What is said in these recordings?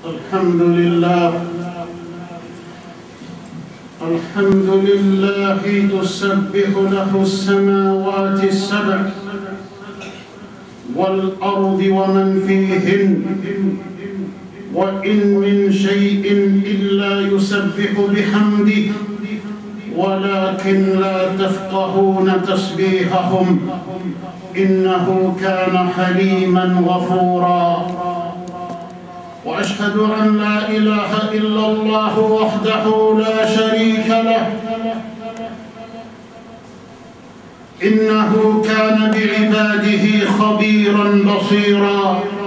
الحمد لله تسبح له السماوات السبع والأرض ومن فيهن وإن من شيء إلا يسبح بحمده ولكن لا تفقهون تسبيحهم إنه كان حليما غفورا. وأشهد أن لا إله إلا الله وحده لا شريك له إنه كان بعباده خبيرا بصيرا.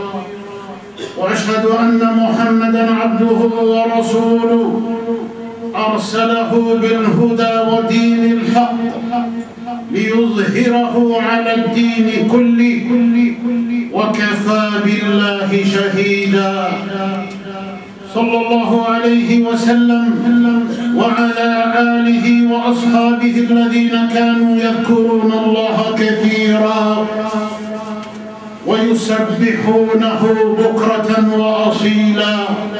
وأشهد أن محمدًا عبده ورسوله أرسله بالهدى ودين الحق ليظهره على الدين كله وكفى بالله شهيدا. صلى الله عليه وسلم وعلى آله وأصحابه الذين كانوا يذكرون الله كثيرا ويسبحونه بكرة وأصيلا،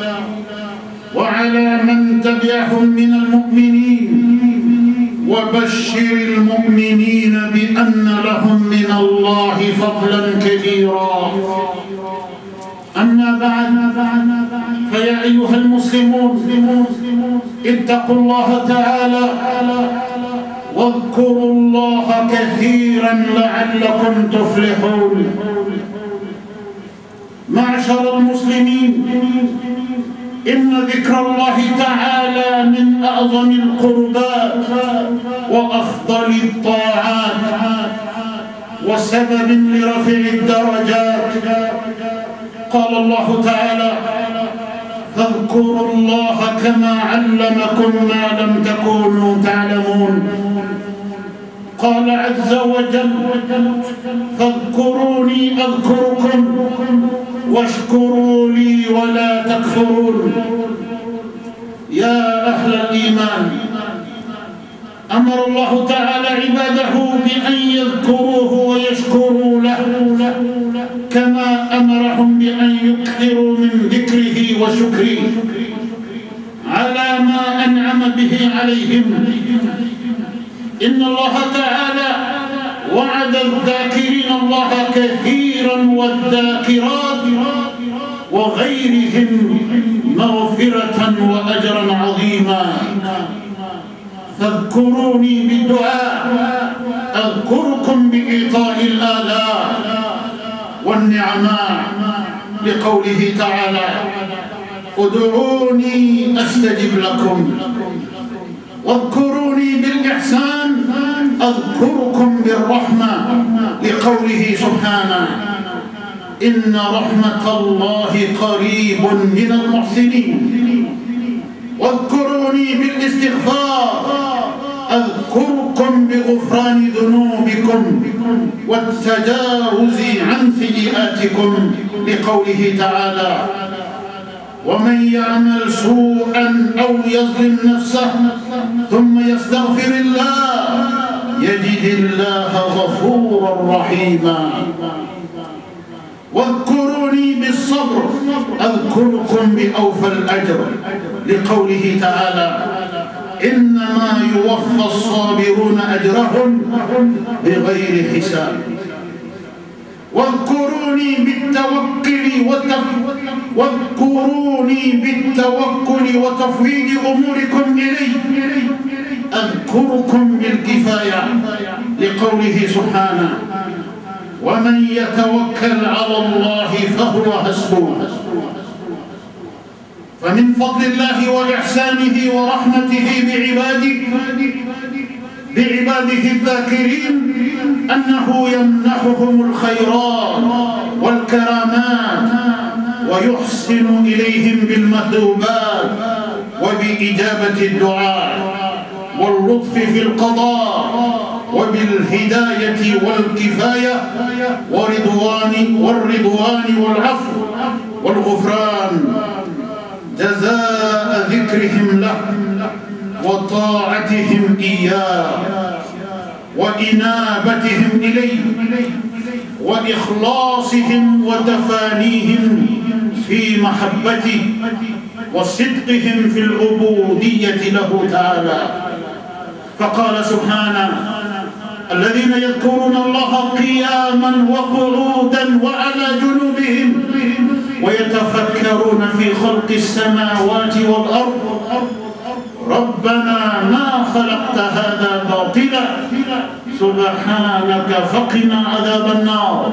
وعلى من تبعهم من المؤمنين. وبشر المؤمنين بأن لهم من الله فضلا كبيرا. أما بعد، فيا أيها المسلمون اتقوا الله تعالى واذكروا الله كثيرا لعلكم تفلحون. معشر المسلمين، إن ذكر الله تعالى من أعظم القربات وأفضل الطاعات وسبب لرفع الدرجات. قال الله تعالى: فاذكروا الله كما علمكم ما لم تكونوا تعلمون. قال عز وجل: فاذكروني أذكركم واشكروا لي ولا تكفرون. يا أهل الإيمان، أمر الله تعالى عباده بأن يذكروه ويشكروا له كما أمرهم بأن يكثروا من ذكره وشكره على ما أنعم به عليهم. إن الله تعالى وعد الذاكرين الله كثيرا والذاكرات وغيرهم مغفرة وأجرا عظيما. فاذكروني بالدعاء أذكركم بإعطاء الآلاء والنعماء، لقوله تعالى: ادعوني أستجب لكم. واذكروني بالإحسان أذكركم بالرحمة، لقوله سبحانه: إن رحمة الله قريب من المحسنين. واذكروني بالاستغفار أذكركم بغفران ذنوبكم والتجاوز عن سيئاتكم، لقوله تعالى: ومن يعمل سوءا أو يظلم نفسه ثم يستغفر الله يجد الله غفورا رحيما. واذكروني بالصبر أذكركم بأوفى الأجر، لقوله تعالى: إنما يوفى الصابرون أجرهم بغير حساب. واذكروني بالتوكل وتفويض أموركم إلي أذكركم بالكفاية، لقوله سبحانه: ومن يتوكل على الله فهو حسبه. فمن فضل الله وإحسانه ورحمته بعباده الذاكرين أنه يمنحهم الخيرات والكرامات ويحسن إليهم بالمثوبات وبإجابة الدعاء واللطف في القضاء وبالهداية والكفاية والرضوان والعفو والغفران، جزاء ذكرهم له وطاعتهم إياه وإنابتهم إليه وإخلاصهم وتفانيهم في محبته وصدقهم في العبودية له تعالى. فقال سبحانه: الذين يذكرون الله قياما وقعودا وعلى جنوبهم ويتفكرون في خلق السماوات والأرض ربنا ما خلقت هذا باطلا سبحانك فقنا عذاب النار.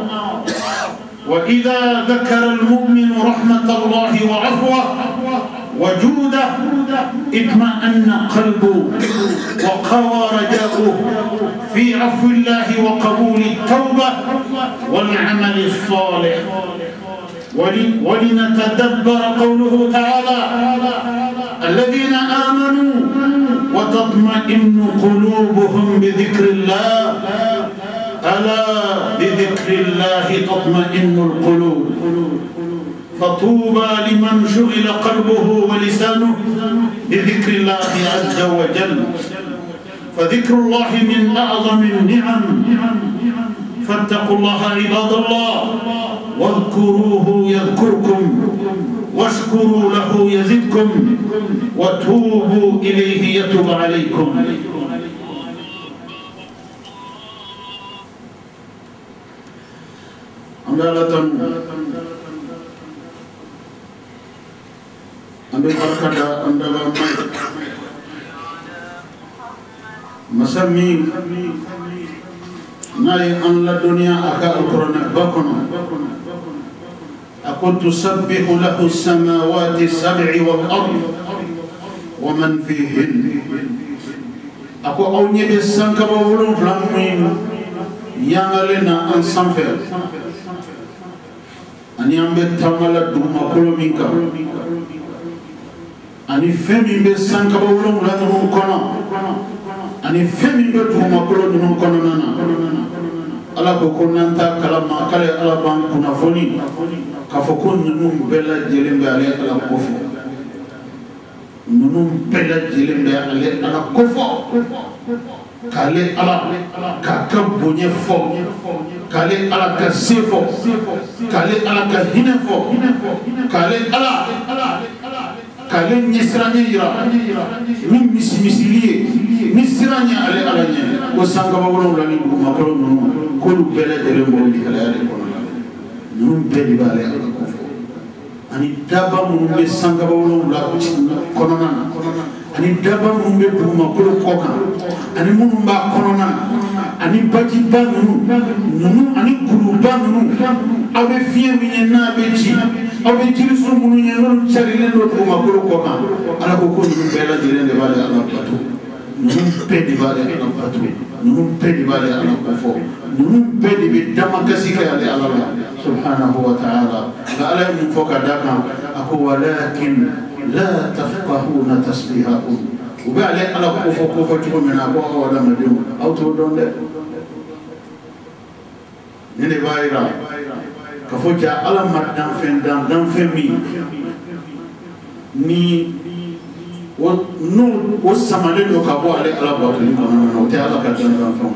وإذا ذكر المؤمن رحمة الله وعفوه وجوده اطمأن قلبه وقوى رجاؤه في عفو الله وقبول التوبة والعمل الصالح. ولنتدبر قوله تعالى: الذين آمنوا وتطمئن قلوبهم بذكر الله ألا بذكر الله تطمئن القلوب. فطوبى لمن شغل قلبه ولسانه بذكر الله عز وجل، فذكر الله من أعظم النعم. فاتقوا الله عباد الله واذكروه يذكركم واشكروا له يزدكم وتوبوا إليه يتوب عليكم. ambil barkada andala masami nay an la dunya aka alquran bakono akun tusabbihu lahu as-samawati as-sab'i wal-ard wa man fihin. Ako awni be sanka ba wolon flamin yangalena an sanfer ani ambe tamala duma kolominka ani femi be sanka ba wolon la no kono ani femi be duma kolominka kono nana ala ko konanta kalama kale ala ban kuna foni ka fokon num bela jelembe ale ala kofo num bela jelembe ale ala kofo kale ala ka kabonye fo kale ala ka sefo kale ala ka hinefo kale ala kale nyesranye ira min misiliye misranye ale ala nye ko sanga bawolo lani ko makolo no ko lu bele dele mo di kala ale ko num bele bale ala ko ani daba mo be sanga bawolo la konona ani daba mo be duma ko koka ani munu ba konona ani baji ba nunu ani kuru ba nunu abe fiye minye na be ji abe jiri so munu nye no chari le do duma ko koka ala ko ko nunu bela dire de bale ala patu nunu pedi bale ala patu nunu pedi bale ala kofo nunu pedi be dama kasika ale ala subhanahu wa ta'ala ala min foka daka ako walakin la tafqahuna tasbihahum وبعلي على كوفو تقول من أبوه ولا مديون أو تقولون ده نني بايرا كفوجا على مدام فين دام فمي ني ونو وسمالين وكابو على بطلين كمان نوتي على كدام فون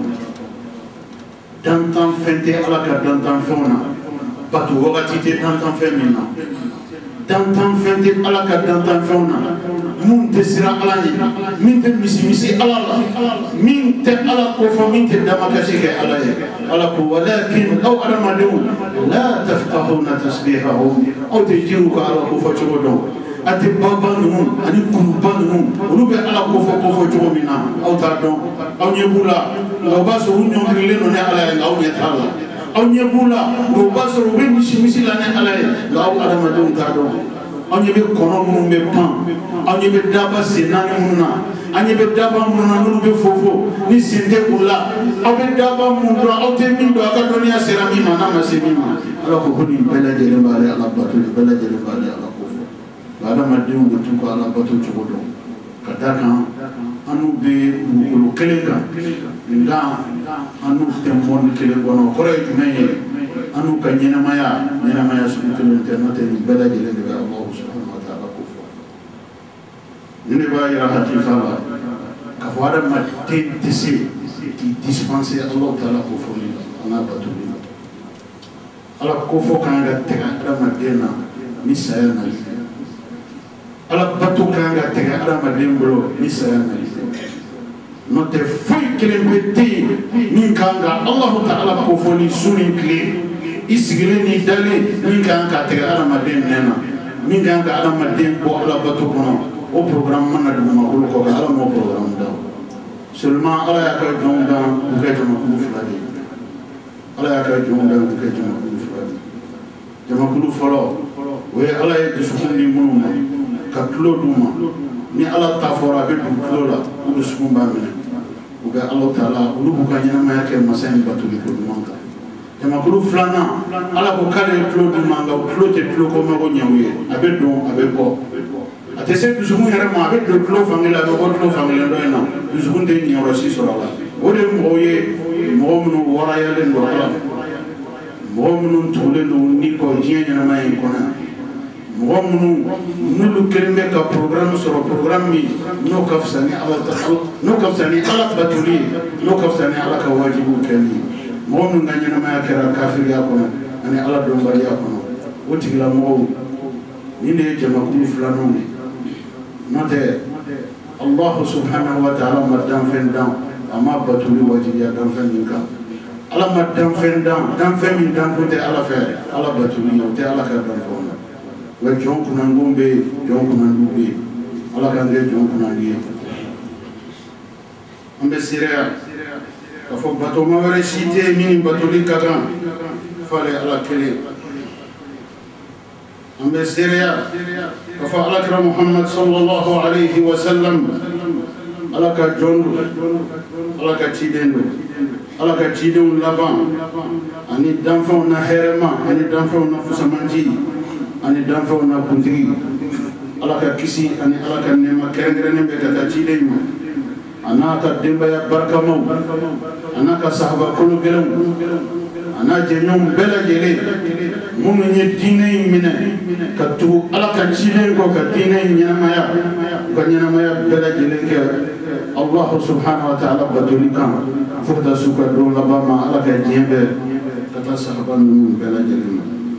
دام فين تي على كدام فونا باتو وقتي تي دام فمينا دام فين تي على كدام فونا mun te sira ala ni min te misi ala la min te ala ko fo min te dama kasi ke ala ye ala ko walakin aw aramadun la tafqahuna tasbihahum aw tajiru ka ala ko fo chodo ati baba nunu ani kuruba nunu ulu be ala ko fo chomina aw ta don aw nyebula aw baso unyo ngile no ne ala ye aw nyetala aw nyebula aw baso be misi la ne ala ye aw aramadun ta don anye be kono munu be pan anye be daba senani mununa anye be daba mununa nunu be fofo ni sinde ula abe daba mundu aute mindo aka dunia serami mana masemima ala ko kuni bela jere bale ala batu bela jere bale ala kofo bala madiu gutu ko ala batu chugodo kadaka anu be mukulu kelenga nga anu temon kele gono kore jumeye anu kanyena maya sunu internet ni bela jere de Allah subhanahu wa ta'ala kufu ni ba ira hati fala kafara matin tisi ki dispenser Allah ta'ala kufu ni ana batu ala kufu kan ga tega madena ni saya nali ala batu kanga tega ala madembro ni saya nali note foi kelembeti min kanga Allah Ta'ala ko foni suni kle isigile ni dali min kanga tega ala madem nena min kanga ala madem ko ala batu kono o programme man na dum ko ko ala mo programme da seulement ala ya ka jonda ko ke jama ko fulade ala ya ka jonda ko ke jama ko fulade jama ko folo we ala ya dusukundi munuma ka klo duma ni ala ta fora be dum klo la o dusukumba mena o be Allah Ta'ala ulu bukanya ma yake masen batu ko duma ka jama ko flana ala ko kale klo duma ga klo te klo ko ma ko nyawe abe don abe ko atese dusumun yara ma abe do klo famila do ko klo famila do na dusumun de ni rosi sorala o de moye mo munu wara yale ndo ala mo munu tole do ni ko jenya na mai kona mo munu nulu kelme ka programme soro programme mi no kafsani ala ta'ala no kafsani ala batuli no kafsani ala ka wajibu kani mo munu nganya na mai kera kafir ya kono ani ala do mbali ya kono o tigla mo ni ne jama ku fulano note Allah subhanahu wa ta'ala madam fendam ama batuli wajibiya dam fendinka ala madam fendam dam femin dam kote ala fe ala batuli te ala ka dam fona wa jonku nangumbe jonku nangumbe ala kan de jonku nangi ambe sirea ka fo bato ma wala shite min batuli kagan fale ala kele ambe sirea kafa alakira Muhammad sallallahu alayhi wa sallam alaka jondo alaka chidendo alaka chidon laban ani danfo na herema ani danfo na fusamanji ani danfo na kundi alaka kisi ani alaka nema kerengere be kata chidema anaka demba ya barkamo anaka sahaba kulu gelum ana jenyum bela jele munu nye dine mina katu ala ka chile ko ka dine nyamaya ko nyamaya bela jele ke Allah subhanahu wa ta'ala badulika fuda suka do labama ala ka jembe kata sahaban bela jele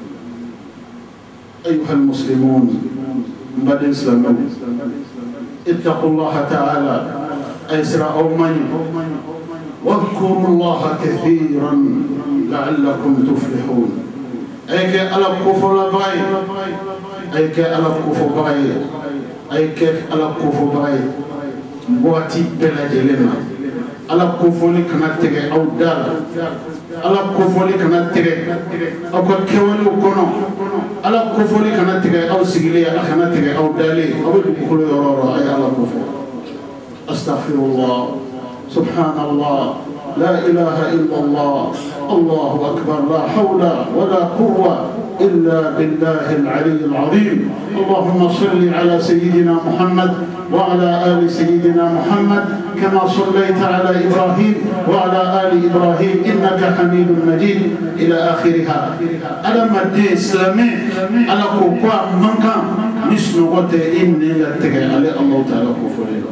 ayuha almuslimun mbadin islamu ittaqullaha ta'ala aysra awmani واذكروا الله كثيرا لعلكم تفلحون أيك على كفر باي أيك على كفر باي أيك على كفر باي بواتي بلا جلنا على كفر كنا تجي أو دار على كفر كنا تجي أو كوالو كنا على كفر كنا تجي أو سجلي كنا تجي أو دالي أو كل يرى أي على كفر أستغفر الله سبحان الله لا إله إلا الله الله أكبر لا حول ولا قوة إلا بالله العلي العظيم اللهم صل على سيدنا محمد وعلى آل سيدنا محمد كما صليت على إبراهيم وعلى آل إبراهيم إنك حميد مجيد إلى آخرها ألم الدين إسلامي على قوة منك نسل غد إني لتقع على الله تعالى كفر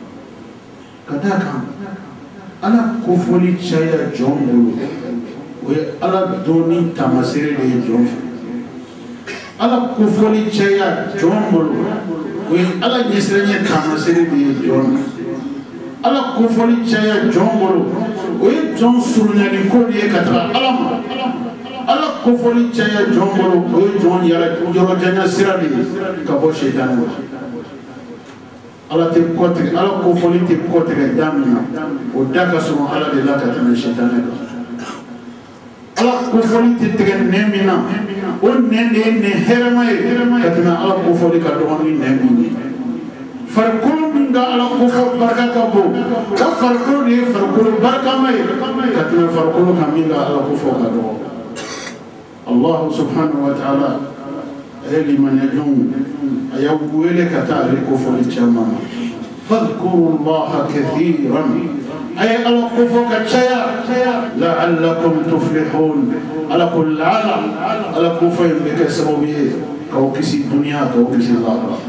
كذاك ala kofoli chaya jombulu we ala doni tamasire de jomfu ala kofoli chaya jombulu we ala nyesrenye tamasire de jom ala kofoli chaya jombulu we jon surunya ni kodi katra alama ala kofoli chaya jombulu we jon yara ujoro janya sirali kabo shaytan ala te kote ala ko foli te kote ga damina o daka so ala de la ka tan shaytan ala ko foli te tege nemina o nende ne hermay katna ala ko foli ka do ni nemini farko minga ala ko fo baraka ka bo ka farko ni farko baraka may katna farko ka minga ala ko fo ka do Allah subhanahu wa ta'ala لمن يجون أيوه لك تعرف فلتشمع فاذكروا الله كثيرا أي ألقفك الشيء لعلكم تفلحون على كل عالم على كفين بكسروبيه كوكسي الدنيا كوكسي الآخرة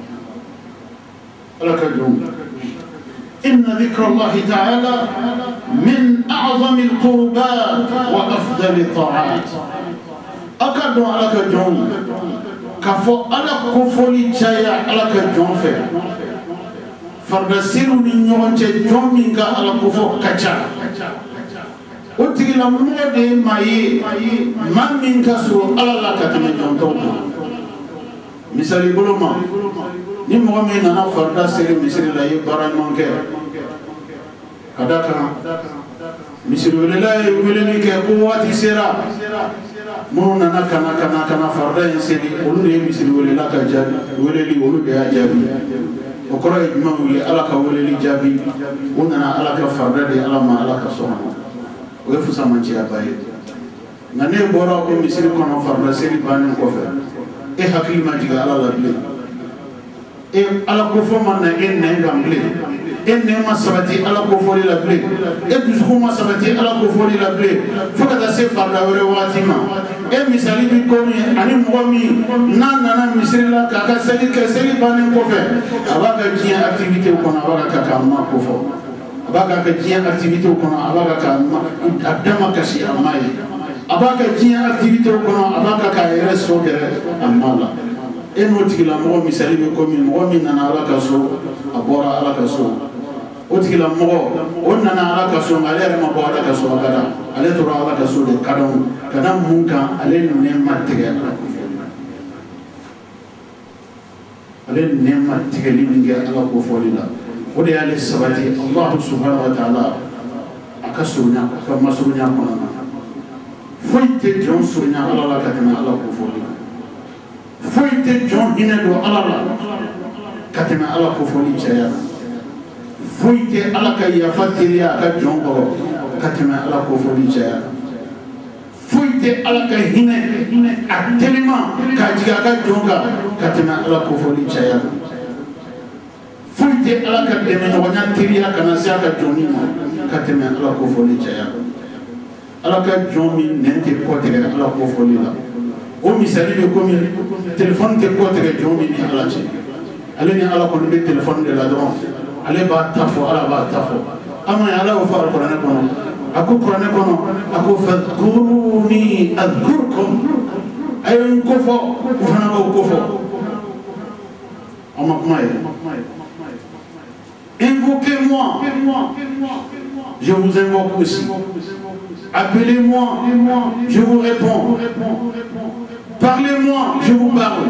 لك الجون إن ذكر الله تعالى من أعظم القربات وأفضل الطاعات أكد على الجون kafo ala kofoli chaya ala ka jonfe farda siru ni nyonche jominga ala kofo kacha otigi la mode mayi mamin kaso ala la katame jonto misali boloma ni mo me nana farda siru misiri la yi bara manke kadaka misiri wala wala ni ke ko wati sera mo nana kana farda insedi olu ne misiri wala ka jabi wala li olu de jabi o koro e juma wuli ala ka wala li jabi o nana ala ka farda de ala ma ala ka sona o e fusa manci abaye ngane bora ko misiri kono farda seri banen ko fe e hakili ma diga ala la ble e ala ko fo man na en ne gamble en ne ma sabati ala ko fo la ble e dusko ma sabati ala ko fo la ble fakata se farda wore watima e misali bi ko mi ani mo mi nana misiri la ka ka seli ke seli banen ko fe abaga ji activité ko na abaga ka ma ko fo abaga ka ji activité ko na abaga ka adama kasi amai abaga ji activité ko na abaga ka reso dere amala e no tigila mo misali bi ko mi nana ala ka so abora ala ka so o tigila mo o nana ala ka so ale ma bo ala ka so agada ale to ala ka so de kadam munka ale ne ma tigya ale ne ma tigya linga ala ko folila o de ale sabati allah subhanahu wa ta'ala akasunya ka masunya ko na foite jon sunya ala la ka tama ala ko folila foite jon hinedo ala la ka tama ala ko folila chaya foite ala ka ya fatiria ka jon ko ka tama ala ko folila chaya foite ala ka hine atelema ka jiga ka jonga ka tama ala ko folila chaya foite ala ka deme no nya tiria kana sia ka jonina ka tama ala ko folila chaya ala ka jomi nente ko te ala ko folila o misali be ko mi téléphone te ko te jomi ni ala ci ale ni ala ko be téléphone de la dron ale ba tafo ala ba tafo ama ala o fa alquran ko ako qur'an ko ako fadkuruni adkurkum ay ko fo fana ko fo ama kuma invoquez-moi je vous invoque aussi. Appelez-moi, je vous réponds. Parlez-moi, je vous parle.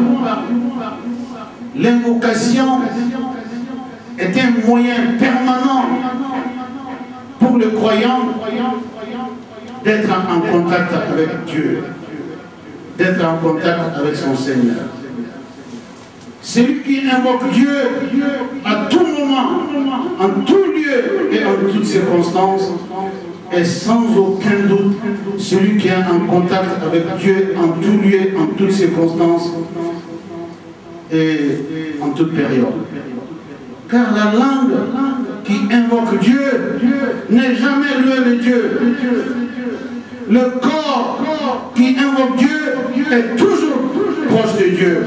L'invocation est un moyen permanent pour le croyant d'être en contact avec Dieu, d'être en contact avec son Seigneur. Celui qui invoque Dieu à tout moment, en tout lieu et en toutes circonstances, est sans aucun doute celui qui est en contact avec Dieu en tout lieu, en toutes circonstances et en toute période. Car la langue qui invoque Dieu n'est jamais loin de Dieu. Le corps qui invoque Dieu est toujours proche de Dieu.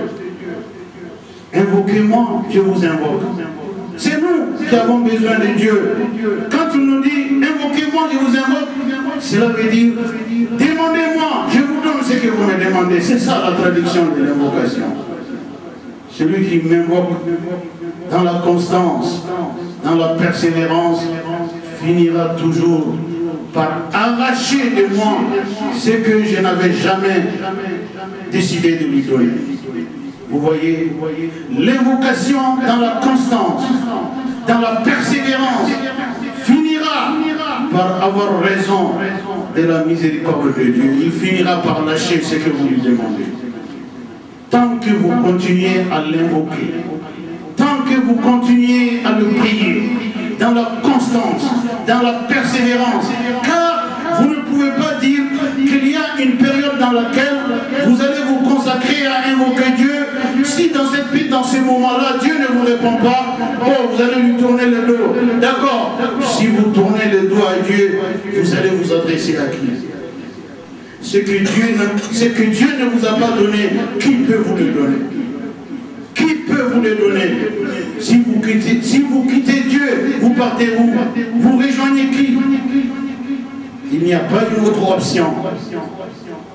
Invoquez-moi, je vous invoque. C'est nous qui avons besoin de Dieu. Quand il nous dit invoquez-moi, je vous invoque, cela veut dire demandez-moi, je vous donne ce que vous me demandez. C'est ça la traduction de l'invocation. Celui qui m'invoque dans la constance, dans la persévérance, finira toujours par arracher de moi ce que je n'avais jamais décidé de lui donner. Vous voyez, l'invocation dans la constance, dans la persévérance, finira par avoir raison de la miséricorde de Dieu. Il finira par lâcher ce que vous lui demandez. Tant que vous continuez à l'invoquer, tant que vous continuez à le prier, dans la constance, dans la persévérance, car vous ne pouvez pas dire qu'il y a une période dans laquelle vous allez vous consacrer à invoquer Dieu. Si dans ce moment-là, Dieu ne vous répond pas, oh, vous allez lui tourner le dos. D'accord. Si vous tournez le dos à Dieu, vous allez vous adresser à qui? Ce que Dieu ne vous a pas donné, qui peut vous le donner? Qui peut vous le donner? Si vous quittez Dieu, vous partez où? Vous rejoignez qui? Il n'y a pas une autre option.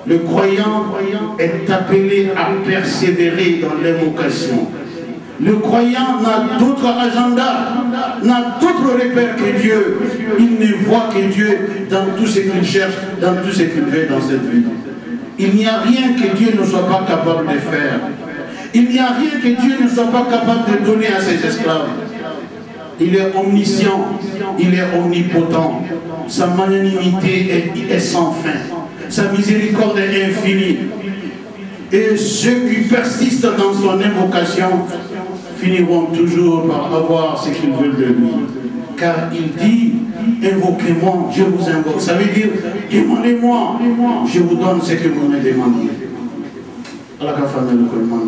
Le croyant est appelé à persévérer dans l'invocation. Le croyant n'a d'autre agenda, n'a d'autre repère que Dieu. Il ne voit que Dieu dans tout ce qu'il cherche, dans tout ce qu'il veut dans cette vie. Il n'y a rien que Dieu ne soit pas capable de faire. Il n'y a rien que Dieu ne soit pas capable de donner à ses esclaves. Il est omniscient, il est omnipotent. Sa magnanimité est sans fin. Sa miséricorde est infinie. Et ceux qui persistent dans son invocation finiront toujours par avoir ce qu'ils veulent de lui. Car il dit, invoquez-moi, je vous invoque. Ça veut dire, demandez-moi, je vous donne ce que vous me demandez. Allah ka famille le commande.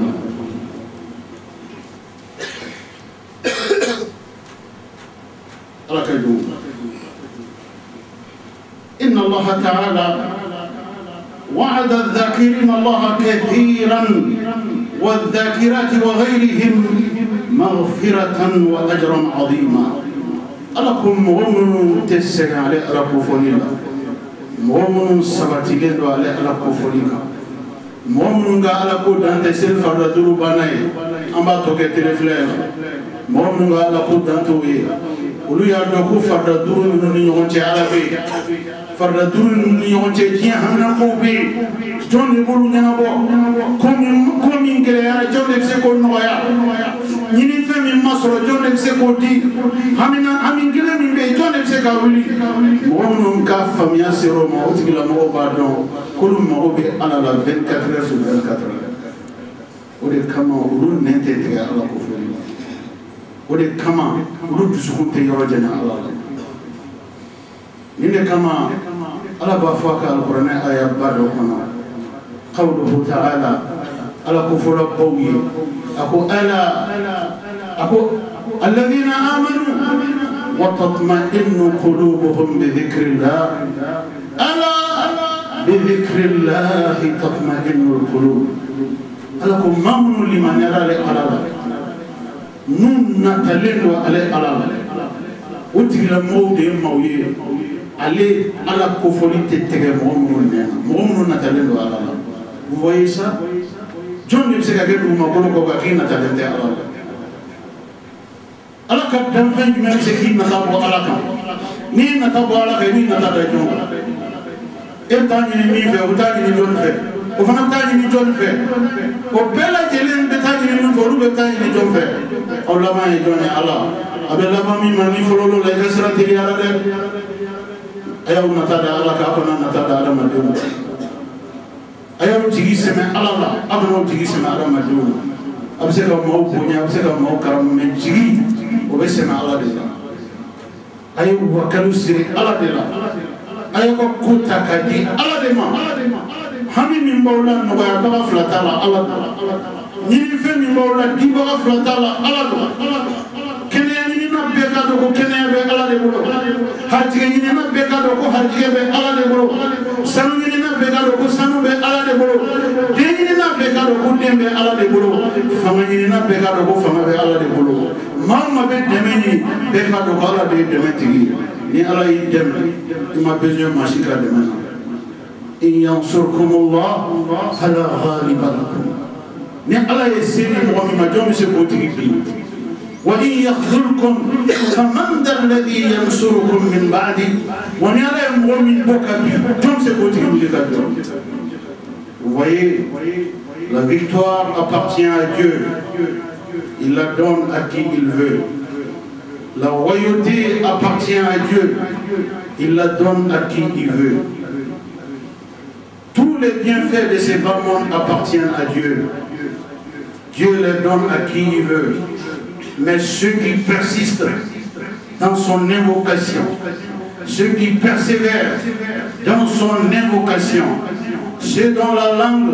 Allah ka dou. Inna Allah ta'ala وعد الذاكرين الله كثيرا والذاكرات وغيرهم مغفرة وأجرا عظيما. ألكم مؤمن تسر على ألكفونيلا مؤمن سبتيلين على ألكفونيلا مؤمن على كود أنت سيل فردور بناي أما توكي تلفلين مؤمن على كود أنتوي ولو يادوكو فردور من يونتي على بي فردور من يونتي كي همنا كوبي جون يقولون ينابو كومين كليا جون يبسكو نويا يني فمي مصر جون يبسكو دي همين كليا من بي جون يبسكو ولي مؤمن كافم ياسيرو ما أتكلم مو بعدون كل ما هو بي على لا 24 heures sur 24 ودي كما ولو ننتي تيجي على كفر ودي كما ولو تسكون تيجي رجنا على نيني كما على بافاك القرآن آية باركنا قوله تعالى على كفر قوي أكو أكو الذين آمنوا وتطمئن قلوبهم بذكر الله ألا بذكر الله تطمئن القلوب ألكم مامن لمن يرى لألالا نون نتلين وعلى وتغلى مودي مويه aller à la cofolité de mon Nathalie. Vous voyez ça? John ne sait pas que vous m'avez dit que Nathalie. Alors, quand d'enfant du même c'est qui n'a pas à la camp. Ni n'a pas à la ni n'a pas à la et tant qu'il n'y fait, autant qu'il n'y fait. Au fond, tant qu'il n'y fait. Au bel atelier, tant qu'il n'y fait, au tant qu'il n'y fait. Au lama et donné Allah. Avec la mamie, mani, follow, la restera télé à la ayaw natada ala ka kona natada ala madou ayaw jigi seme ala la abno jigi seme ala madou abse ka mo bonya abse ka mo karam men jigi obe seme ala de la ayaw wakalu sire ala de la ayaw ko kuta kadi ala de ma hami min bawla no ba ba flata la ala ni fe min bawla di ba flata la ala kene ni na be ka do ko kene be ala de bolo harjige ni na be ka do ko harjige be ala de bolo sanu ni na be ka do ko sanu be ala de bolo de ni na be ka do ko de be ala de bolo fama ni na be ka do ko fama be ala de bolo mamma be demeni be ka do ko ala de demetigi ni ala yi dem ma besoin machika de maintenant in yansurkumullah fala ghaliba lakum ni ala yesini mo mi ma jomi se botigi bi وإن يخذلكم فمن ذا الذي ينصركم من بعده ونرى من بوكابي Tom se continue de Vous voyez, la victoire appartient à Dieu. Il la donne à qui il veut. La royauté appartient à Dieu. Il la donne à qui il veut. Tous les bienfaits de ces bas mondes appartiennent à Dieu. Dieu les donne à qui il veut. Mais ceux qui persistent dans son invocation, ceux qui persévèrent dans son invocation, ceux dont la langue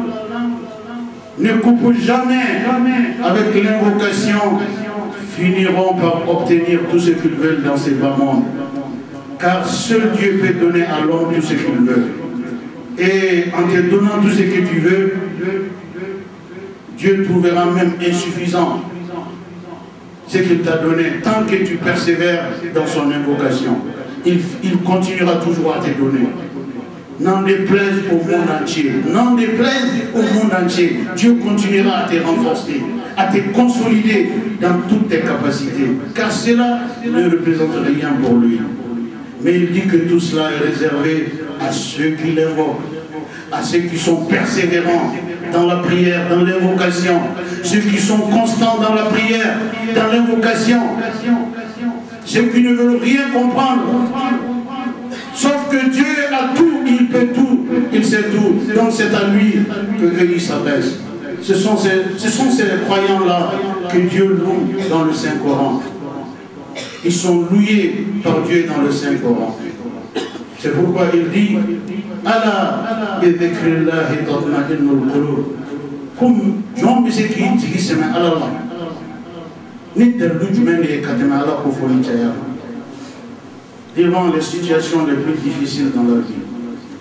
ne coupe jamais avec l'invocation, finiront par obtenir tout ce qu'ils veulent dans ces bas mondes. Car seul Dieu peut donner à l'homme tout ce qu'il veut. Et en te donnant tout ce que tu veux, Dieu trouvera même insuffisant ce qu'il t'a donné. Tant que tu persévères dans son invocation, il continuera toujours à te donner. n'en déplaise au monde entier, n'en déplaise au monde entier, Dieu continuera à te renforcer, à te consolider dans toutes tes capacités, car cela ne représente rien pour lui. Mais il dit que tout cela est réservé à ceux qui l'invoquent, à ceux qui sont persévérants dans la prière, dans l'invocation, ceux qui sont constants dans la prière, dans l'invocation, ceux qui ne veulent rien comprendre. Sauf que Dieu a tout, il peut tout, il sait tout. Donc c'est à lui qu'il s'adresse. Ce sont ces croyants-là que Dieu loue dans le Saint-Coran. Ils sont loués par Dieu dans le Saint-Coran. C'est pourquoi il dit Allah bi dhikrillahi tatma'innul qulub. Comme Jean Bisé qui dit c'est Allah. Ni de l'ujmen et katema Allah pour fournir. Devant les situations les plus difficiles dans la vie,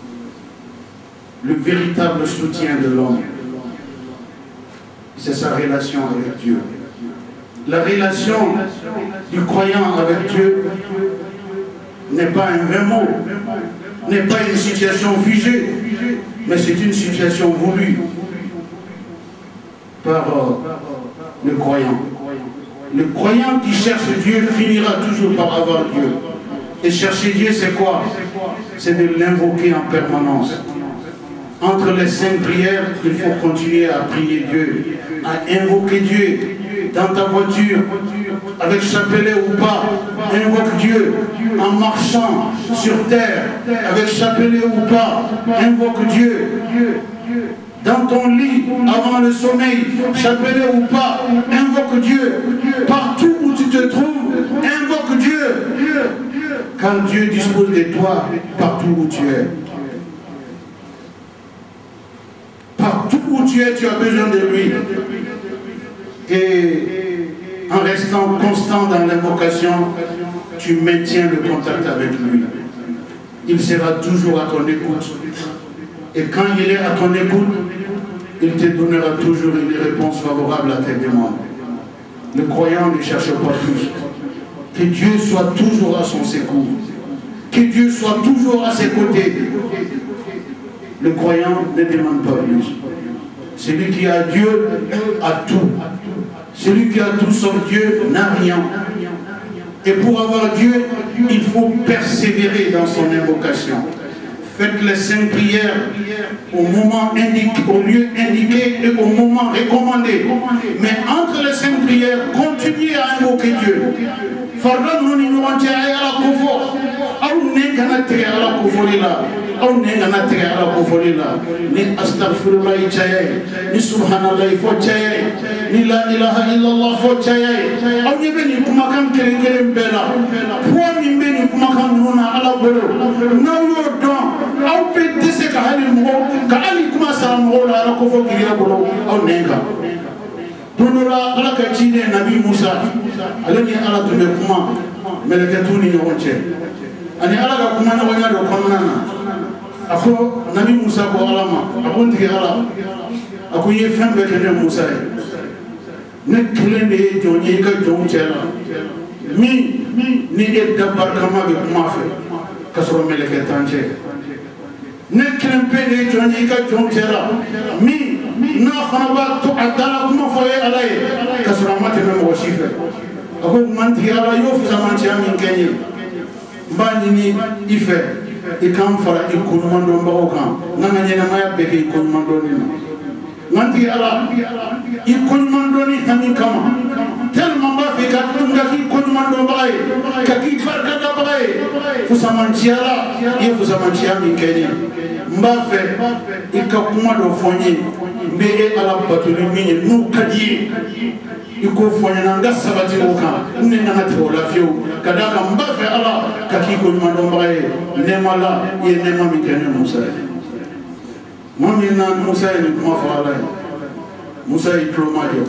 le véritable soutien de l'homme, c'est sa relation avec Dieu. La relation du croyant avec Dieu n'est pas un vrai mot, n'est pas une situation figée, mais c'est une situation voulue par le croyant. Le croyant qui cherche Dieu finira toujours par avoir Dieu. Et chercher Dieu, c'est quoi? C'est de l'invoquer en permanence. Entre les 5 prières, il faut continuer à prier Dieu, à invoquer Dieu. Dans ta voiture, avec chapelet ou pas, invoque Dieu. En marchant sur terre, avec chapelet ou pas, invoque Dieu. Dans ton lit, avant le sommeil, chapelet ou pas, invoque Dieu. Partout où tu te trouves, invoque Dieu. Car Dieu dispose de toi partout où tu es. Partout où tu es, tu as besoin de lui. Et en restant constant dans l'invocation, tu maintiens le contact avec lui. Il sera toujours à ton écoute. Et quand il est à ton écoute, il te donnera toujours une réponse favorable à tes demandes. Le croyant ne cherche pas plus. Que Dieu soit toujours à son secours. Que Dieu soit toujours à ses côtés. Le croyant ne demande pas plus. Celui qui a Dieu a tout. Celui qui a tout sauf Dieu n'a rien. Et pour avoir Dieu, il faut persévérer dans son invocation. Faites les 5 prières au moment indiqué, au lieu indiqué et au moment recommandé. Mais entre les 5 prières, continuez à invoquer Dieu. Fardan nous nous rentrons à la confort. Au n'est qu'à la confolila. Au n'est qu'à la confolila. Ni astaghfirullah chaye, ni subhanallah fo chaye, ni la ilaha illallah fo chaye. Au n'y beni kumakan kere bela. Pour ni beni kumakan nuna ala bolo. Na yo don. Au peut dire que hali mo, kali kuma sa mo la ala kofo kiriya bolo. Au n'est qu'à. Donora ala ka cine Nabi Musa ale ni ala tun bɛ kuma mɛlɛkɛtu ni ɲɔgɔn cɛ ani ala ka kuma ɲɔgɔnya dɔ kɔnɔna na a ko Nabi Musa ko ala ma a ko n tigi ala a ko i ye fɛn bɛɛ kɛ ne Musa ye ne kelen de ye jɔn ye i ka jɔnw cɛ la min ni e da barikama bɛ kuma fɛ ka sɔrɔ mɛlɛkɛ t'an cɛ ne kelen pe de ye jɔn ye i ka jɔnw cɛ la min n'a fana b'a to a dala kuma fɔ ye ala ye ka sɔrɔ a ma tɛmɛ mɔgɔ si fɛ a ko mantigi ala y'o fisamanciya min kɛ n ye n b'a ɲini i fɛ i k'an fara i koɲumandɔnbagaw kan n ka ɲɛnamaya bɛɛ kɛ i koɲumandɔnni na mantigi ala i koɲumandɔnni hami kama tellement n b'a fɛ ka k'i koɲumandɔnbaga ye ka k'i barikadabaga ye fisamanciya la i ye fisamanciya min kɛ n ye n b'a fɛ i ka kuma dɔ fɔ n ye n bɛ e ala bato ni min ye n'o ka di ye i k'o fɔ n ɲɛna n ka sabati o kan n ne nana tigɛ o la fiyewu ka d'a kan n b'a fɛ ala ka k'i koɲumandɔnbaga ye nɛɛma la i ye nɛɛma min kɛ ne Musa ye maa min na Musa ye nin kuma fɔ ala ye Musa y'i tulo majɔ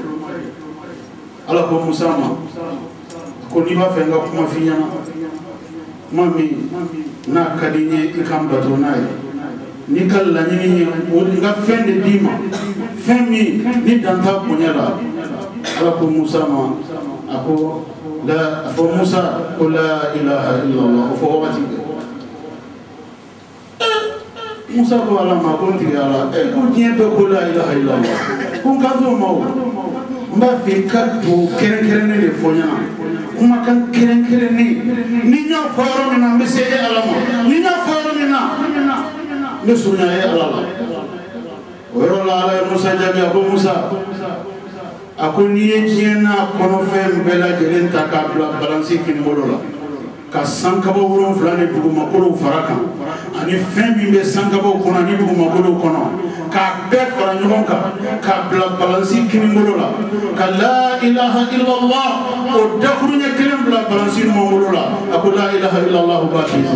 ala ko Musa ma ko n'i b'a fɛ n ka kuma f'i ɲɛna kuma min n'a ka di n ye i ka n bato n'a ye n'i ka laɲini ye o n ka fɛn de d'i ma fɛn min ni dan t'a bonya la ala ko Musa ma a ko a fɔ Musa ko la ilaha illallah o fɔ wagati bɛɛ Moussa ko ala ma ko tigi ala e ko diɲɛ bɛɛ ko la ilaha illallah ko n ka t'o ma o n b'a fɛ ka to kɛrɛnkɛrɛnnen de fɔ ɲɛna kumakan kɛrɛnkɛrɛnnen ni n y'a fɔ yɔrɔ min na n bɛ se e ala ma ni n y'a fɔ yɔrɔ min na n bɛ surunya e ala la o yɔrɔ la ala ye Musa jaabi a ko Musa a ko n'i ye diɲɛ n'a kɔnɔfɛn bɛɛ lajɛlen ta k'a bila balansi kinibolo la ka sankabaw 7 ni dugumakolow fara kan ani fɛn min bɛ sankabaw kɔnɔ ani dugumakolow kɔnɔ k'a bɛɛ fara ɲɔgɔn kan k'a bila balansi kinibolo la ka la ilaha illallah o dakuruɲɛ kelen bila balansi ɲumanbolo la a ko la ilaha illallah b'a kisi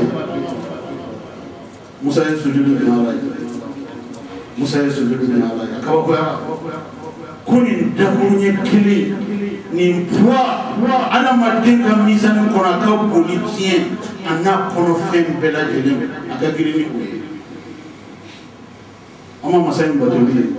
Musa ye sujudu kɛ ala ye Musa ye sujudu kɛ ala ye a kabakoya ko nin dakuruɲɛ kelen nin poids adamaden ka misani kɔnɔ a ka boli diɲɛ a n'a kɔnɔfɛn bɛɛ lajɛlen a ka girin ni o ye an ma masa in batoli ye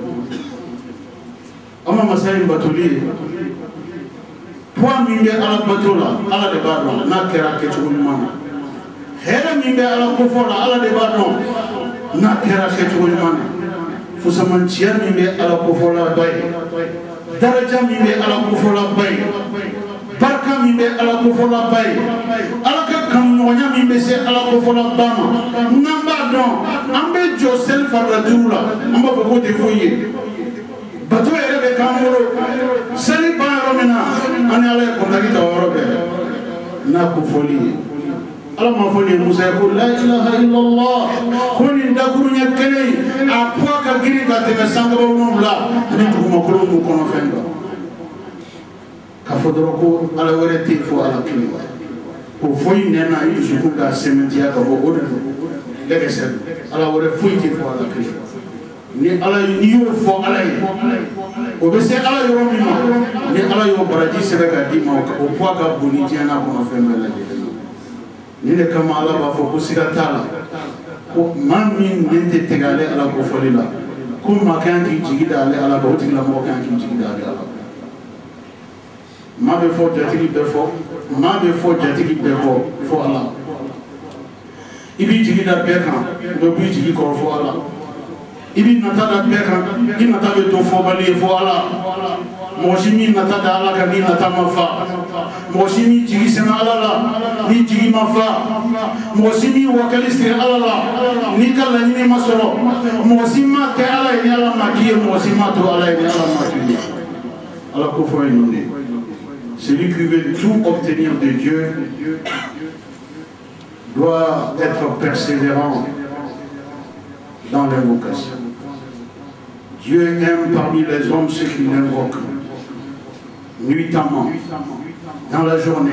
an ma masa in batoli ye poids min bɛ ala bato la ala de b'a dɔn n'a kɛra kɛcogo ɲuman na hɛrɛ min bɛ ala kofɔ la ala de b'a dɔn n'a kɛra kɛcogo ɲuman na fusamanciya min bɛ ala kofɔ la ba ye daraja min bɛ ala kofɔla ba ye barika min bɛ ala kofɔla ba ye ala ka kanuɲɔgɔnya min bɛ se ala kofɔla ba ma n'an b'a dɔn an bɛ jɔ seli farila duuru la an b'a fɔ k'o tɛ foyi ye bato yɛrɛ bɛ k'an bolo seli ban yɔrɔ min na an ni ala ye kɔntaki ta o yɔrɔ bɛɛ n'a kofɔli ye ala ma fɔ nin Musa ye ko la ilaha illallah ko nin dakuruɲɛ kelen a poids ka girin ka tɛmɛ sankabaw 7 ani dugumakolo n'u kɔnɔfɛn kan k'a fɔ dɔrɔn ko ala wɛrɛ tɛ yen fo ala kelen o foyi nɛna i dusukun ka sɛmɛntiya ka fɔ o de don lɛgɛsɛ ala wɛrɛ foyi tɛ fo ala kelen ni ala n'i y'o fɔ ala ye o bɛ se ala yɔrɔ min ma ni ala y'o baraji sɛbɛn k'a d'i ma o poids ka bon ni diɲɛ n'a kɔnɔfɛn bɛɛ lajɛlen ni de kama ala b'a fɔ ko siga t'a la ko maa min nin tɛ tɛgɛ ale ala kofɔli la ko maa kan k'i jigi da ale ala kan o tigilamɔgɔ kan k'i jigi da ale ala maa bɛ fɔ jatigi bɛɛ fɔ maa bɛ fɔ jatigi bɛɛ fɔ fo ala i b'i jigi da bɛɛ kan dɔ b'i jigi kɔrɔ fo ala i b'i nata da bɛɛ kan i nata bɛ to fɔbali ye fo ala mɔgɔ si min nata da ala kan ni nata ma fa mɔgɔ si min jigi sɛnɛ ala la ni jigi ma fa mɔgɔ si min wakali siri ala la ni ka laɲini ma sɔrɔ mɔgɔ si ma kɛ ala ye ni ala ma k'i ye mɔgɔ si ma to ala ye ni ala ma k'i ye ala ko fɔ ye nin de celui qui veut tout obtenir de Dieu doit être persévérant dans l'invocation. Dieu aime parmi les hommes ceux qui l'invoquent nuitamment, dans la journée,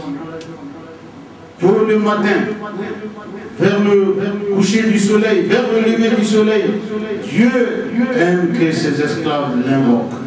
tôt le matin, vers le coucher du soleil, vers le lever du soleil. Dieu aime que ses esclaves l'invoquent.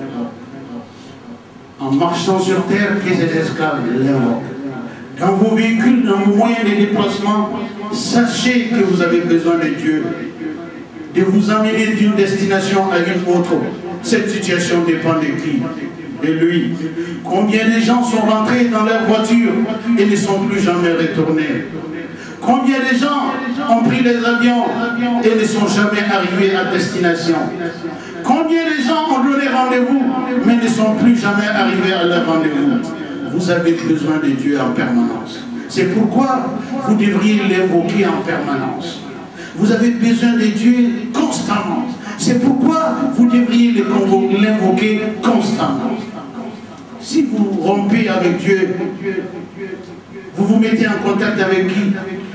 En marchant sur terre, que ses esclaves l'invoquent. Dans vos véhicules, dans vos moyens de déplacement, sachez que vous avez besoin de Dieu, de vous amener d'une destination à une autre. Cette situation dépend de qui? De lui. Combien de gens sont rentrés dans leur voiture et ne sont plus jamais retournés? Combien de gens ont pris les avions et ne sont jamais arrivés à destination? Combien de gens ont donné rendez-vous mais ne sont plus jamais arrivés à leur rendez-vous? Vous avez besoin de Dieu en permanence. C'est pourquoi vous devriez l'invoquer en permanence. Vous avez besoin de Dieu constamment. C'est pourquoi vous devriez l'invoquer constamment. Si vous rompez avec Dieu, vous vous mettez en contact avec qui?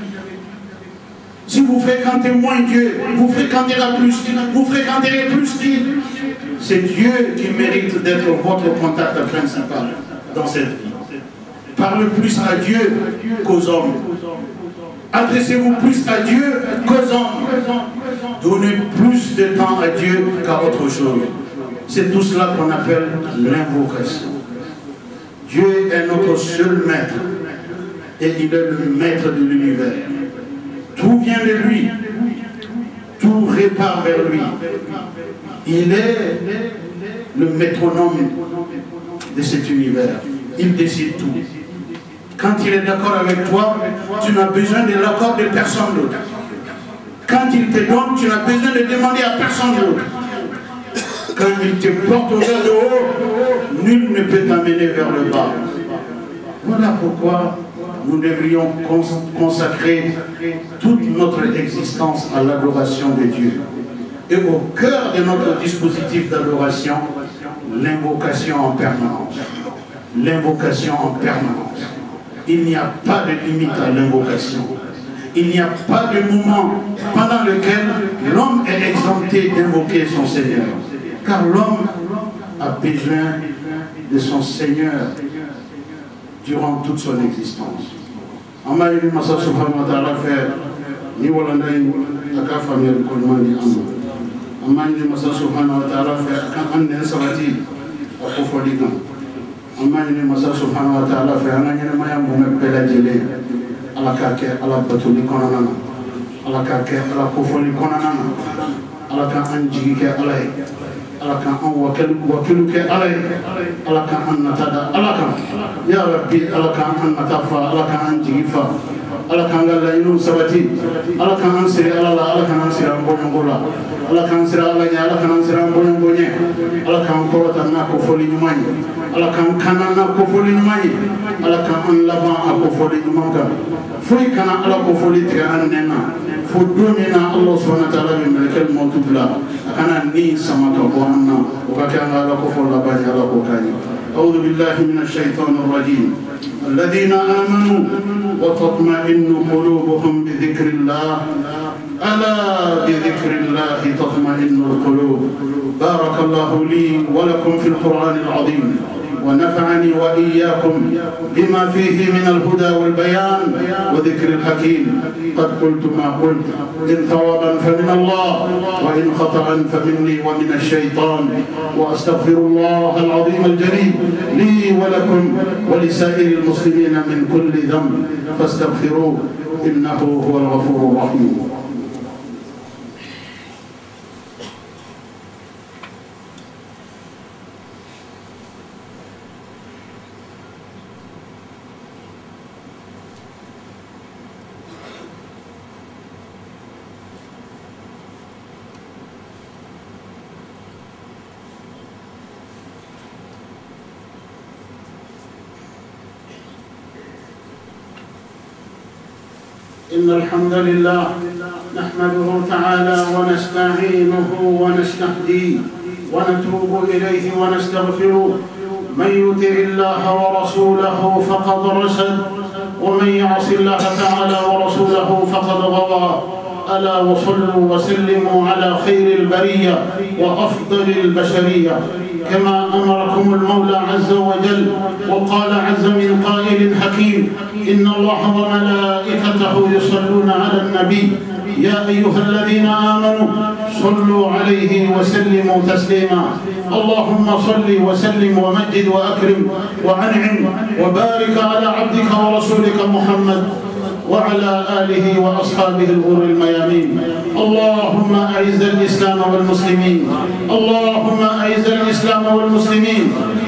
Si vous fréquentez moins Dieu, vous fréquenterez plus qui? C'est Dieu qui mérite d'être votre contact principal dans cette vie. Parlez plus à Dieu qu'aux hommes. Adressez-vous plus à Dieu qu'aux hommes. Donnez plus de temps à Dieu qu'à autre chose. C'est tout cela qu'on appelle l'invocation. Dieu est notre seul maître et il est le maître de l'univers. Tout vient de lui, tout répare vers lui. Il est le métronome de cet univers. Il décide tout. Quand il est d'accord avec toi, tu n'as besoin de l'accord de personne d'autre. Quand il te donne, tu n'as besoin de demander à personne d'autre. Quand il te porte vers le haut, nul ne peut t'amener vers le bas. Voilà pourquoi nous devrions consacrer toute notre existence à l'adoration de Dieu. Et au cœur de notre dispositif d'adoration, l'invocation en permanence. L'invocation en permanence. Il n'y a pas de limite à l'invocation. Il n'y a pas de moment pendant lequel l'homme est exempté d'invoquer son Seigneur. Car l'homme a besoin de son Seigneur durant toute son existence. Amma yiri masa subhanahu wa ta'ala fait ni wala nday aka famiyal ko mandi amma yiri masa subhanahu wa ta'ala fait kan ande sabati ko fodika amma yiri masa subhanahu wa ta'ala fait ananya mayam bu me pela jele ala ka ke ala batuli konana ala ka ke ala ko foli konana ala ka anji ke ala ala ka an wakilu ke ala ala ka an natada ala ka ya rabbi ala ka an natafa ala ka an jigifa ala ka an lainu sabati ala ka an siri ala la ala ka an siri an bongola ala ka an siri ala nya ala ka an siri an bongonye ala ka an korota na ko foli nyumani ala ka an kana na ko foli nyumani ala ka an laba ko foli nyumanga foi kana ala ko foli tiga an nena fudumina Allah subhanahu wa ta'ala bi malakal mawtubla kana ni samaka bwana ukakanga ala ko fola baji ala ko kani a'udhu billahi minash shaitanir rajim alladhina amanu wa tatma'innu qulubuhum bi dhikrillah ala bi dhikrillah tatma'innul qulub barakallahu li wa lakum fil qur'anil azim ونفعني وإياكم بما فيه من الهدى والبيان وذكر الحكيم قد قلت ما قلت إن ثوابا فمن الله وإن خطأ فمني ومن الشيطان وأستغفر الله العظيم الجليل لي ولكم ولسائر المسلمين من كل ذنب فاستغفروه إنه هو الغفور الرحيم إن الحمد لله نحمده تعالى ونستعينه ونستهديه ونتوب إليه ونستغفره من يطع الله ورسوله فقد رشد ومن يعص الله تعالى ورسوله فقد غوى ألا وصلوا وسلموا على خير البرية وأفضل البشرية كما أمركم المولى عز وجل وقال عز من قائل حكيم إن الله وملائكته يصلون على النبي يا أيها الذين آمنوا صلوا عليه وسلموا تسليما اللهم صل وسلم ومجد وأكرم وأنعم وبارك على عبدك ورسولك محمد وعلى آله وأصحابه الغر الميامين اللهم أعز الإسلام والمسلمين اللهم أعز الإسلام والمسلمين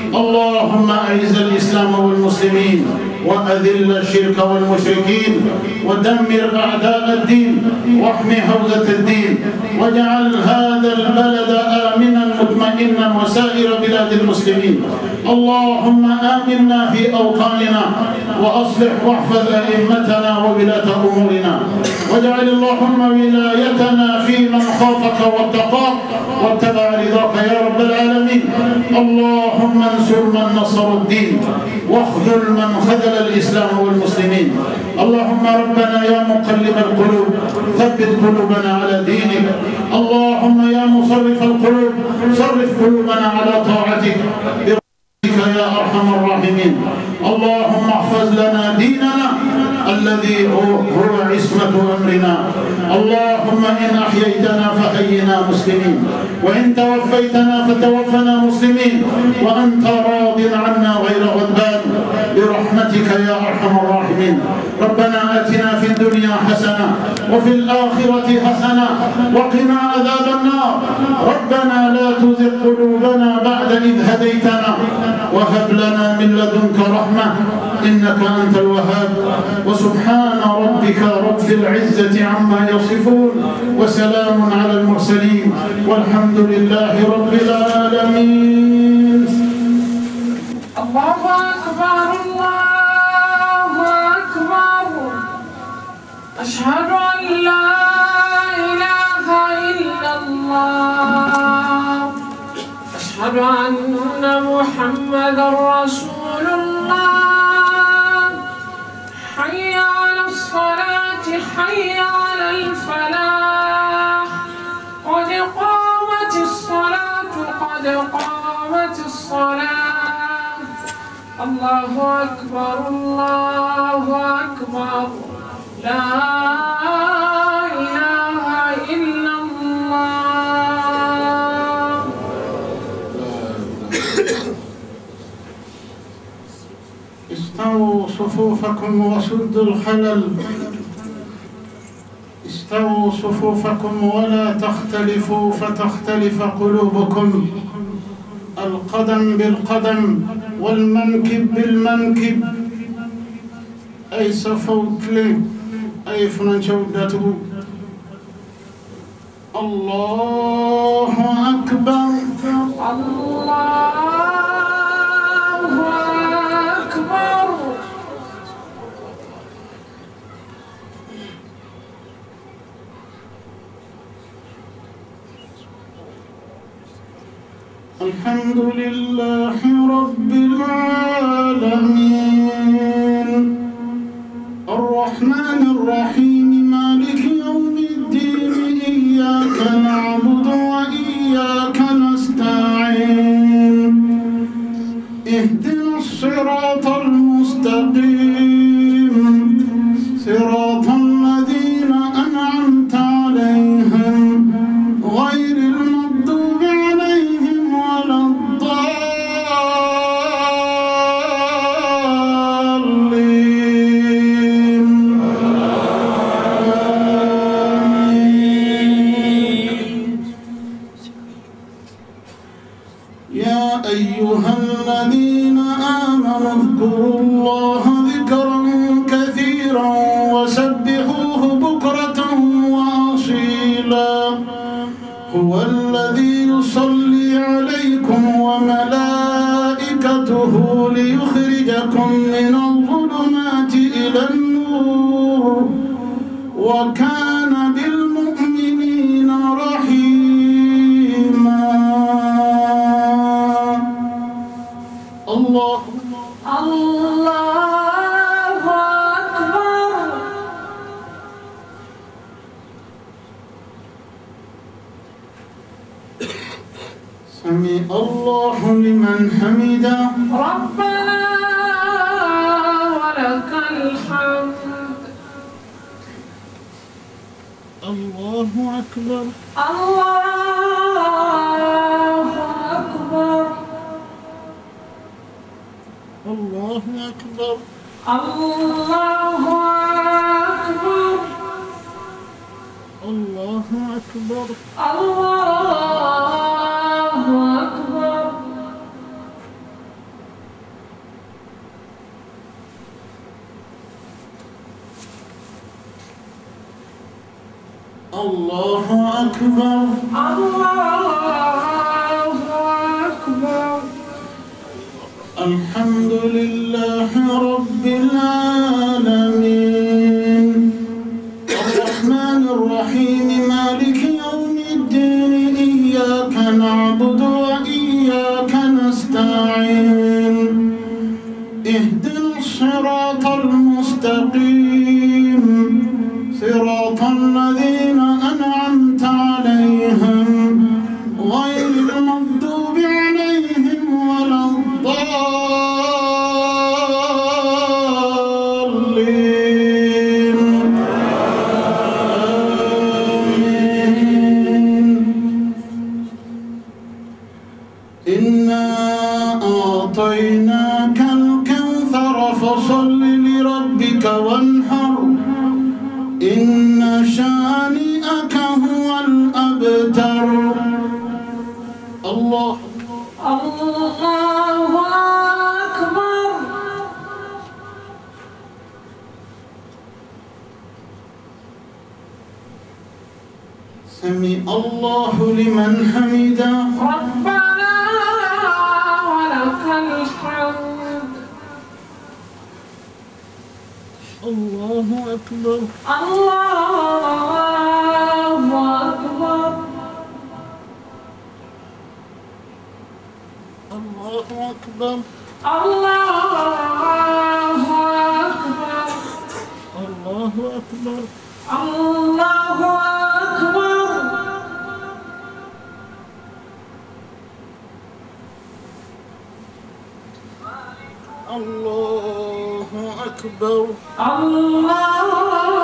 اللهم أعز الإسلام والمسلمين وأذل الشرك والمشركين ودمر أعداء الدين واحمي حوزة الدين واجعل هذا البلد آمنا مطمئنا وسائر بلاد المسلمين اللهم آمنا في أوطاننا وأصلح واحفظ أئمتنا وولاة أمورنا واجعل اللهم ولايتنا في من خافك واتقاك واتبع رضاك يا رب العالمين اللهم انصر من نصر الدين واخذل من خذل الإسلام والمسلمين اللهم ربنا يا مقلب القلوب ثبت قلوبنا على دينك اللهم يا مصرف القلوب صرف قلوبنا على طاعتك يا أرحم الراحمين اللهم احفظ لنا ديننا الذي هو عصمة أمرنا اللهم إن أحييتنا فحينا مسلمين وإن توفيتنا فتوفنا مسلمين وأنت راض عنا غير غضبان برحمتك يا أرحم الراحمين ربنا آتنا في الدنيا حسنة وفي الآخرة حسنة وقنا عذاب النار ربنا لا تزغ قلوبنا بعد إذ هديتنا وهب لنا من لدنك رحمة إنك أنت الوهاب. وسبحان ربك رب العزة عما يصفون وسلام على المرسلين والحمد لله رب العالمين. الله أكبر الله أكبر. أشهد أن لا إله إلا الله. أشهد أن محمدا رسول الله. حي على الصلاة حي على الفلاح. قد قامت الصلاة قد قامت الصلاة. الله أكبر الله أكبر. لا إله إلا الله. استووا صفوفكم وسدوا الخلل. استووا صفوفكم ولا تختلفوا فتختلف قلوبكم. القدم بالقدم والمنكب بالمنكب. أي صفوا كلي أي فنانشودته. الله أكبر الله أكبر. الحمد لله رب العالمين الرحمن الرحيم مالك يوم الدين إياك نعبد وإياك نستعين اهدنا الصراط المستقيم صراط الذين أنعمت عليهم غير المغضوب عليهم ولا الضالين. يا أيها الذين آمنوا اذكروا الله ذكرا كثيرا وسبحوه بكرة وأصيلا. هو الذي يصلي عليكم وملائكته ليخرجكم من الظلمات إلى النور وكان بالمؤمنين رحيما. الله الله أكبر. سمع الله لمن حمده. ربنا ولك الحمد. الله أكبر الله أكبر. الله أكبر الله أكبر. الله أكبر الله أكبر. الله أكبر الله أكبر. الحمد لله رب العالمين الرحمن الرحيم مالك يوم الدين إياك نعبد وإياك نستعين اهدنا الصراط المستقيم صراط الذين أنعمت عليهم غير المغضوب عليهم ولا الضالين. آمين. إنا أعطيناك الكوثر فصل لربك وانحر إن شانئك هو الأبتر. الله الله أكبر. سمع الله لمن حمده ربنا ولك الحمد الله أكبر الله أكبر الله أكبر الله أكبر الله أكبر الله أكبر الله أكبر الله